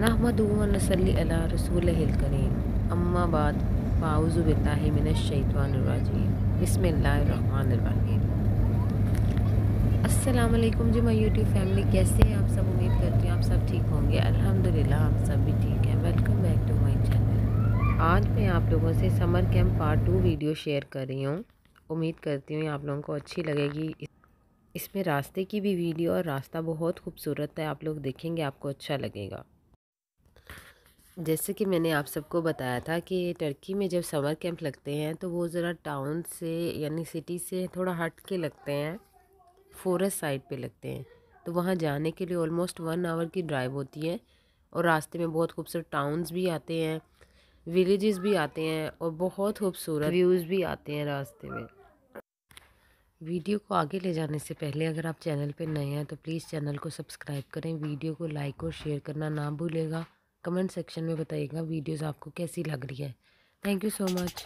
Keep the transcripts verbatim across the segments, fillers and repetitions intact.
नहमदुहु व नसल्ली अला रसूलिहिल करीम अम्मा बाद फ़ाऊज़ु बिल्लाहि मिनश शैतानिर रजीम बिस्मिल्लाहिर रहमानिर रहीम। अस्सलाम वालेकुम जी माय यूट्यूब फैमिली, कैसे हैं आप सब? उम्मीद करती हूँ आप सब ठीक होंगे। अल्हम्दुलिल्लाह हम सब भी ठीक हैं। Welcome back to my channel. आज मैं आप लोगों से summer camp part two video share कर रही हूँ। उम्मीद करती हूँ आप लोगों को अच्छी लगेगी। इसमें रास्ते की भी वीडियो और रास्ता बहुत खूबसूरत है, आप लोग देखेंगे आपको अच्छा लगेगा। जैसे कि मैंने आप सबको बताया था कि टर्की में जब समर कैंप लगते हैं तो वो ज़रा टाउन से यानी सिटी से थोड़ा हट के लगते हैं, फॉरेस्ट साइड पे लगते हैं। तो वहाँ जाने के लिए ऑलमोस्ट वन आवर की ड्राइव होती है और रास्ते में बहुत खूबसूरत टाउन्स भी आते हैं, विलेजेस भी आते हैं और बहुत खूबसूरत व्यूज़ भी आते हैं रास्ते में। वीडियो को आगे ले जाने से पहले अगर आप चैनल पर नए हैं तो प्लीज़ चैनल को सब्सक्राइब करें, वीडियो को लाइक और शेयर करना ना भूलेगा। कमेंट सेक्शन में बताइएगा वीडियोस आपको कैसी लग रही है। Thank you so much.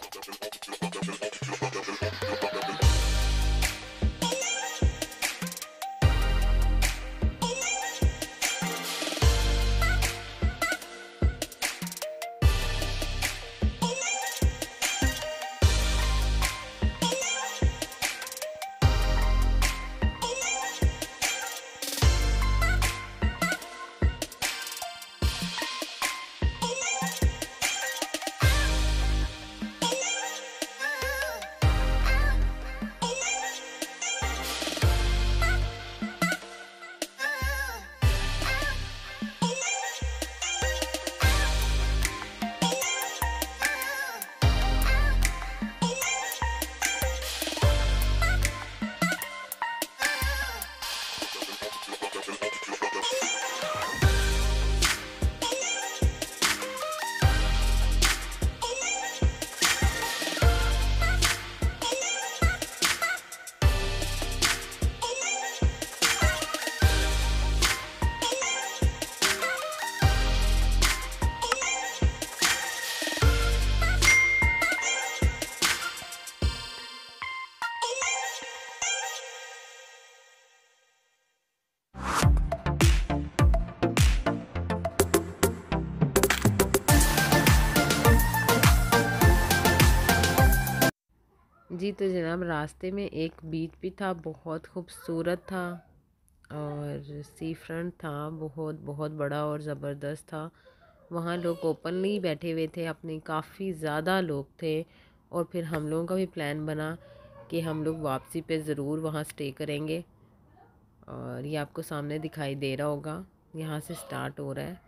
जी तो जनाब रास्ते में एक बीच भी था, बहुत खूबसूरत था और सी फ्रंट था, बहुत बहुत बड़ा और ज़बरदस्त था। वहाँ लोग ओपनली बैठे हुए थे अपने, काफ़ी ज़्यादा लोग थे। और फिर हम लोगों का भी प्लान बना कि हम लोग वापसी पे ज़रूर वहाँ स्टे करेंगे। और ये आपको सामने दिखाई दे रहा होगा, यहाँ से स्टार्ट हो रहा है।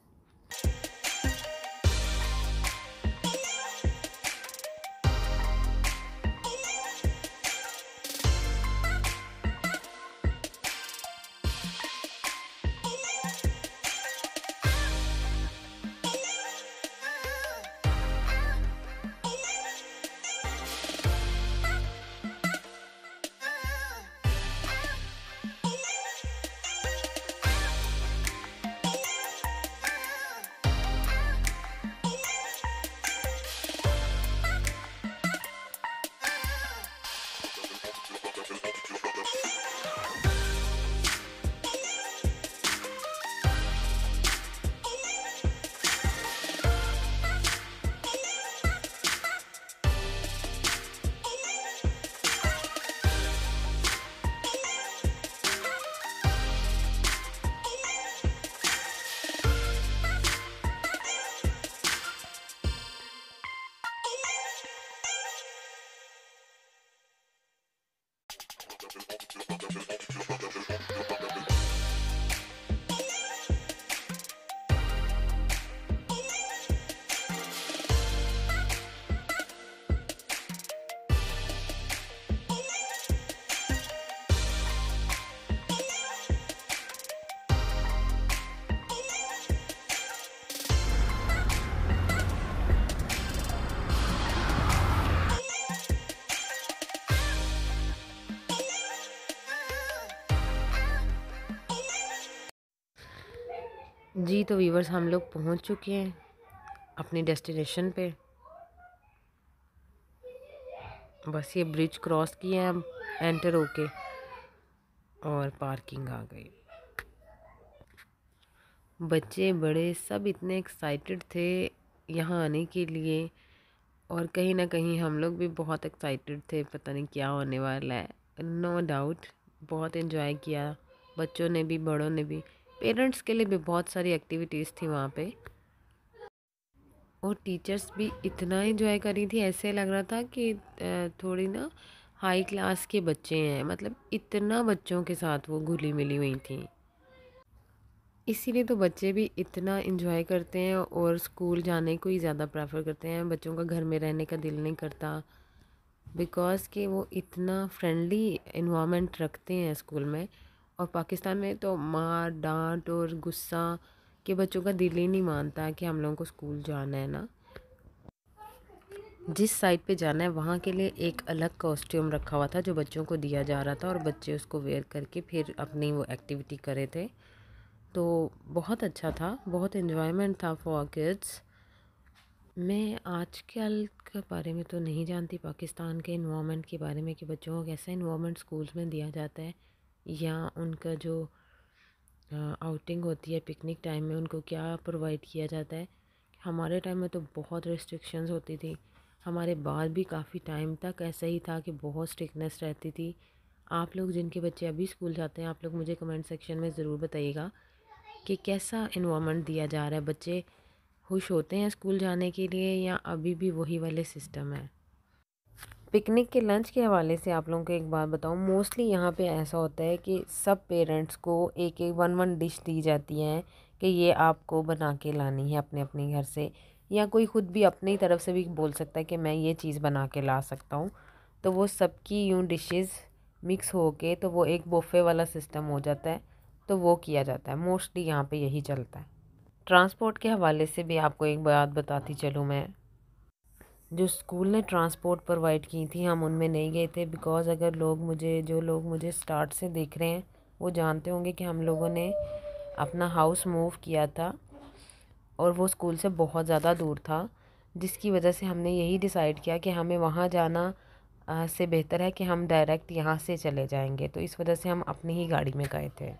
जी तो व्यूवर्स हम लोग पहुंच चुके हैं अपनी डेस्टिनेशन पे। बस ये ब्रिज क्रॉस किए हैं हम एंटर होके और पार्किंग आ गई। बच्चे बड़े सब इतने एक्साइटेड थे यहाँ आने के लिए, और कहीं ना कहीं हम लोग भी बहुत एक्साइटेड थे, पता नहीं क्या होने वाला है। नो डाउट बहुत एंजॉय किया, बच्चों ने भी बड़ों ने भी। पेरेंट्स के लिए भी बहुत सारी एक्टिविटीज़ थी वहाँ पे, और टीचर्स भी इतना एंजॉय कर रही थी, ऐसे लग रहा था कि अ, थोड़ी ना हाई क्लास के बच्चे हैं, मतलब इतना बच्चों के साथ वो घुली मिली हुई थी। इसीलिए तो बच्चे भी इतना एंजॉय करते हैं और स्कूल जाने को ही ज़्यादा प्रेफर करते हैं। बच्चों का घर में रहने का दिल नहीं करता, बिकॉज़ कि वो इतना फ्रेंडली इन्वामेंट रखते हैं स्कूल में। और पाकिस्तान में तो मार डांट और गुस्सा के बच्चों का दिल ही नहीं मानता कि हम लोगों को स्कूल जाना है ना। जिस साइड पे जाना है वहाँ के लिए एक अलग कॉस्ट्यूम रखा हुआ था जो बच्चों को दिया जा रहा था, और बच्चे उसको वेयर करके फिर अपनी वो एक्टिविटी करे थे। तो बहुत अच्छा था, बहुत इन्जॉयमेंट था फॉर किड्स। मैं आजकल के बारे में तो नहीं जानती पाकिस्तान के इन्वामेंट के बारे में, कि बच्चों को कैसा इन्वामेंट स्कूल्स में दिया जाता है, या उनका जो आउटिंग होती है पिकनिक टाइम में उनको क्या प्रोवाइड किया जाता है। हमारे टाइम में तो बहुत रिस्ट्रिक्शंस होती थी, हमारे बाद भी काफ़ी टाइम तक ऐसा ही था कि बहुत स्ट्रिक्टनेस रहती थी। आप लोग जिनके बच्चे अभी स्कूल जाते हैं, आप लोग मुझे कमेंट सेक्शन में ज़रूर बताइएगा कि कैसा इन्वायरमेंट दिया जा रहा है। बच्चे खुश होते हैं स्कूल जाने के लिए, या अभी भी वही वाले सिस्टम है। पिकनिक के लंच के हवाले से आप लोगों को एक बात बताऊं, मोस्टली यहाँ पे ऐसा होता है कि सब पेरेंट्स को एक एक वन वन डिश दी जाती है कि ये आपको बना के लानी है अपने अपने घर से, या कोई ख़ुद भी अपनी तरफ से भी बोल सकता है कि मैं ये चीज़ बना के ला सकता हूँ। तो वो सबकी यूँ डिशेस मिक्स हो के तो वो एक बुफ़े वाला सिस्टम हो जाता है, तो वो किया जाता है। मोस्टली यहाँ पे यही चलता है। ट्रांसपोर्ट के हवाले से भी आपको एक बात बताती चलूँ मैं, जो स्कूल ने ट्रांसपोर्ट प्रोवाइड की थी हम उनमें नहीं गए थे, बिकॉज़ अगर लोग मुझे जो लोग मुझे स्टार्ट से देख रहे हैं वो जानते होंगे कि हम लोगों ने अपना हाउस मूव किया था और वो स्कूल से बहुत ज़्यादा दूर था, जिसकी वजह से हमने यही डिसाइड किया कि हमें वहाँ जाना आ, से बेहतर है कि हम डायरेक्ट यहाँ से चले जाएंगे। तो इस वजह से हम अपनी ही गाड़ी में गए थे।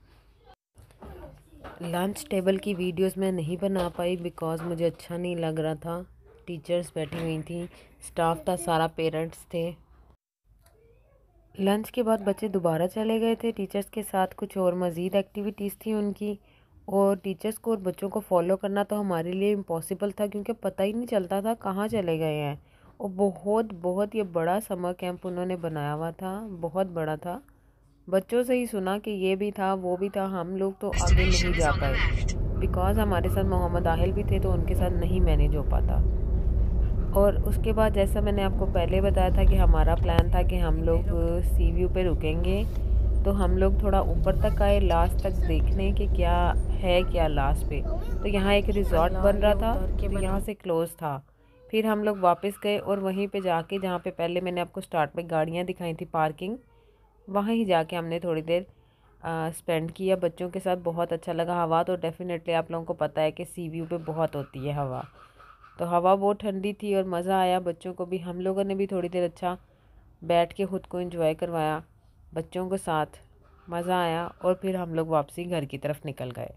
लंच टेबल की वीडियोस मैं नहीं बना पाई बिकॉज़ मुझे अच्छा नहीं लग रहा था। टीचर्स बैठी हुई थी, स्टाफ था सारा, पेरेंट्स थे। लंच के बाद बच्चे दोबारा चले गए थे टीचर्स के साथ, कुछ और मज़ीद एक्टिविटीज़ थी उनकी, और टीचर्स को और बच्चों को फॉलो करना तो हमारे लिए इम्पॉसिबल था क्योंकि पता ही नहीं चलता था कहाँ चले गए हैं। और बहुत बहुत ये बड़ा समर कैंप उन्होंने बनाया हुआ था, बहुत बड़ा था। बच्चों से ही सुना कि ये भी था वो भी था, हम लोग तो आगे नहीं जा पाए बिकॉज़ हमारे साथ मोहम्मद आहिल भी थे तो उनके साथ नहीं मैनेज हो पाता। और उसके बाद जैसा मैंने आपको पहले बताया था कि हमारा प्लान था कि हम लोग सी व्यू पे रुकेंगे, तो हम लोग थोड़ा ऊपर तक आए लास्ट तक देखने कि क्या है क्या लास्ट पे। तो यहाँ एक रिज़ॉर्ट बन रहा था तो यहाँ से क्लोज़ था। फिर हम लोग वापस गए और वहीं पे जाके जहाँ पे पहले मैंने आपको स्टार्ट में गाड़ियाँ दिखाई थी पार्किंग, वहाँ ही जाके हमने थोड़ी देर स्पेंड किया बच्चों के साथ। बहुत अच्छा लगा। हवा तो डेफ़िनेटली आप लोगों को पता है कि सी व्यू पे बहुत होती है हवा, तो हवा बहुत ठंडी थी और मज़ा आया बच्चों को भी। हम लोगों ने भी थोड़ी देर अच्छा बैठ के ख़ुद को एंजॉय करवाया बच्चों के साथ, मज़ा आया। और फिर हम लोग वापसी घर की तरफ निकल गए।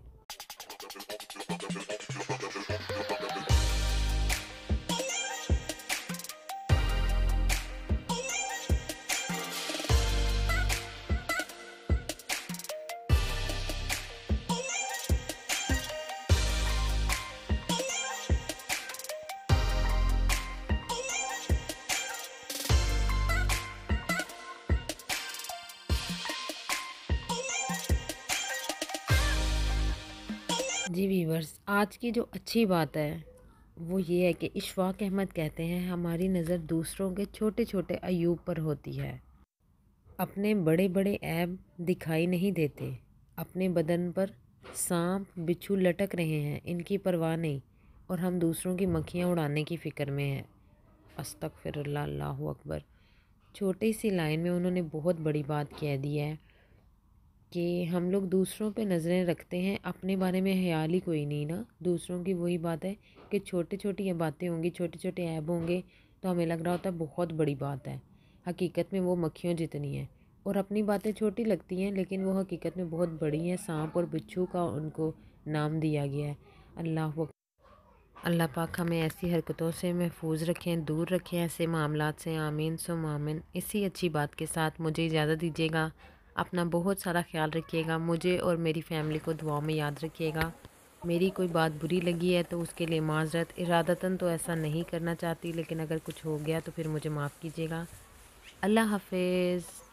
जी व्यूअर्स, आज की जो अच्छी बात है वो ये है कि इशफाक अहमद कहते हैं हमारी नज़र दूसरों के छोटे छोटे अयूब पर होती है। अपने बड़े बड़े ऐब दिखाई नहीं देते, अपने बदन पर सांप बिच्छू लटक रहे हैं, इनकी परवाह नहीं, और हम दूसरों की मक्खियाँ उड़ाने की फ़िक्र में हैं। अस्तगफिरुल्लाह, अल्लाहु अकबर। छोटी सी लाइन में उन्होंने बहुत बड़ी बात कह दी है कि हम लोग दूसरों पे नज़रें रखते हैं, अपने बारे में ख्याल ही कोई नहीं ना। दूसरों की वही बात है कि छोटी छोटी ये बातें होंगी, छोटे छोटे ऐब होंगे, तो हमें लग रहा होता है बहुत बड़ी बात है। हकीकत में वो मक्खियों जितनी हैं, और अपनी बातें छोटी लगती हैं लेकिन वो हकीकत में बहुत बड़ी हैं। सांप और बिच्छू का उनको नाम दिया गया है। अल्लाह अल्लाह पाक हमें ऐसी हरकतों से महफूज रखें, दूर रखें ऐसे मामलात से। आमीन सुम आमीन। इसी अच्छी बात के साथ मुझे इजाज़त दीजिएगा। अपना बहुत सारा ख्याल रखिएगा। मुझे और मेरी फ़ैमिली को दुआ में याद रखिएगा। मेरी कोई बात बुरी लगी है तो उसके लिए माज़रत, इरादतन तो ऐसा नहीं करना चाहती, लेकिन अगर कुछ हो गया तो फिर मुझे माफ़ कीजिएगा। अल्लाह हाफ़िज़।